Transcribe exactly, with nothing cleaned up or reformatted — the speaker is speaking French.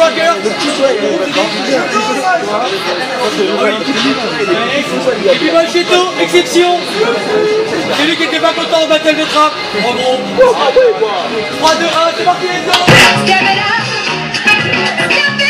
Swagger. Et puis Malchetto, exception. C'est lui qui était pas content en battle de trap. En gros. trois, deux, un, c'est parti les gars.